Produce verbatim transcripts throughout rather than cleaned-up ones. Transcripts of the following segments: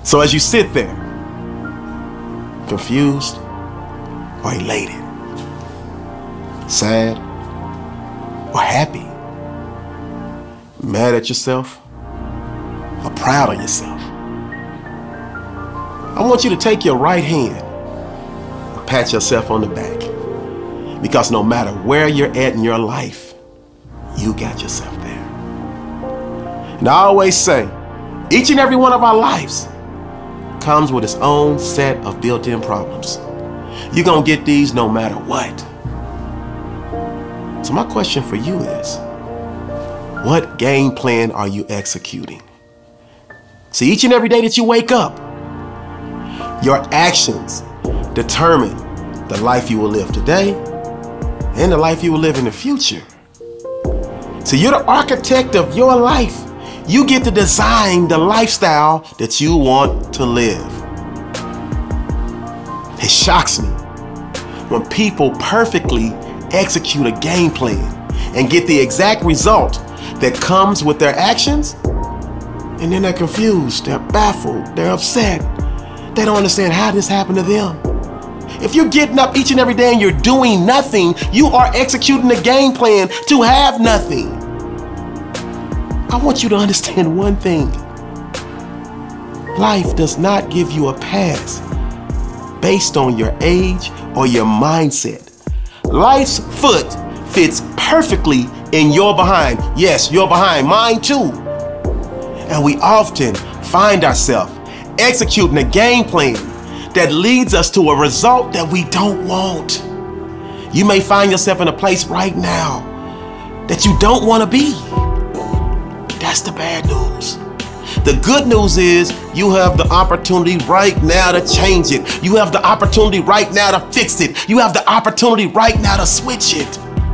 So as you sit there, confused or elated, sad or happy, mad at yourself or proud of yourself, I want you to take your right hand and pat yourself on the back, because no matter where you're at in your life, you got yourself there. And I always say, each and every one of our lives comes with its own set of built-in problems. You're gonna get these no matter what. So my question for you is, what game plan are you executing? See, each and every day that you wake up, your actions determine the life you will live today and the life you will live in the future. So you're the architect of your life. You get to design the lifestyle that you want to live. It shocks me when people perfectly execute a game plan and get the exact result that comes with their actions, and then they're confused, they're baffled, they're upset. They don't understand how this happened to them. If you're getting up each and every day and you're doing nothing, you are executing a game plan to have nothing. I want you to understand one thing. Life does not give you a pass based on your age or your mindset. Life's foot fits perfectly in your behind. Yes, your behind, mine too. And we often find ourselves executing a game plan that leads us to a result that we don't want. You may find yourself in a place right now that you don't want to be. That's the bad news. The good news is you have the opportunity right now to change it. You have the opportunity right now to fix it. You have the opportunity right now to switch it.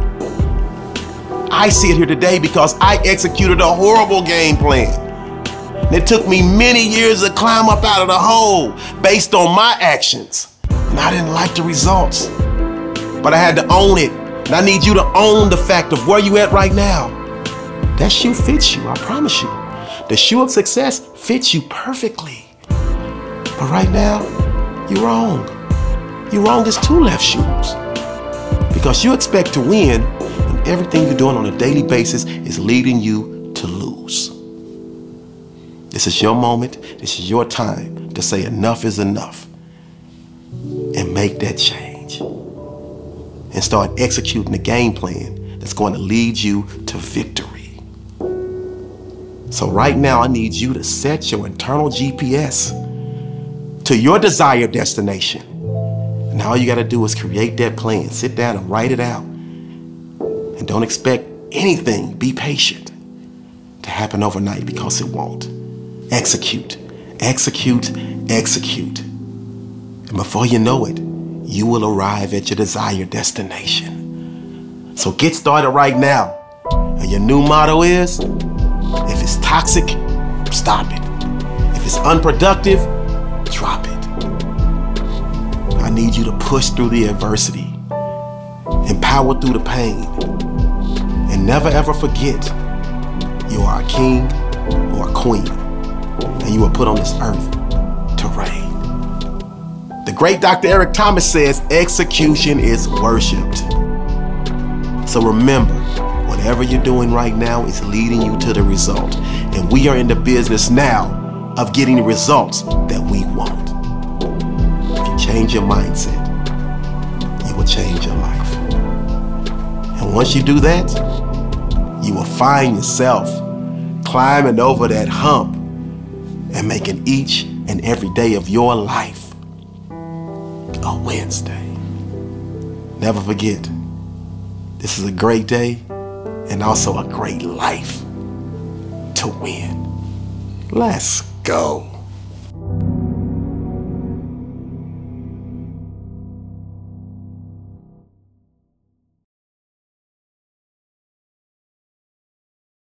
I see it here today because I executed a horrible game plan. It took me many years to climb up out of the hole based on my actions. And I didn't like the results, but I had to own it. And I need you to own the fact of where you at right now. That shoe fits you, I promise you. The shoe of success fits you perfectly. But right now, you're wrong. You're wrong, there's two left shoes. Because you expect to win when everything you're doing on a daily basis is leading you to lose. This is your moment, this is your time to say enough is enough and make that change. And start executing a game plan that's going to lead you to victory. So right now, I need you to set your internal G P S to your desired destination. And all you got to do is create that plan. Sit down and write it out. And don't expect anything, be patient, to happen overnight, because it won't. Execute, execute, execute. And before you know it, you will arrive at your desired destination. So get started right now. And your new motto is, if it's toxic, stop it. If it's unproductive, drop it. I need you to push through the adversity and power through the pain. And never ever forget, you are a king or a queen, and you were put on this earth to reign. The great Doctor Eric Thomas says, execution is worshipped. So remember, whatever you're doing right now is leading you to the result. And we are in the business now of getting the results that we want. If you change your mindset, you will change your life. And once you do that, you will find yourself climbing over that hump and making each and every day of your life a Wednesday. Never forget, this is a great day and also a great life to win. Let's go.